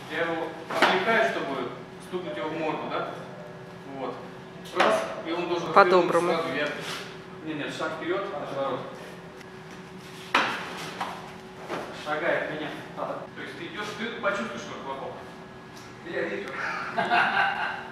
Я его отвлекаю, чтобы стукнуть его в морду, да? Вот. Раз, и он должен по-доброму. сразу вверх. Нет, шаг вперед, разворот. Шагает меня. То есть ты идешь, ты почувствуешь, как хлопок. Я вижу.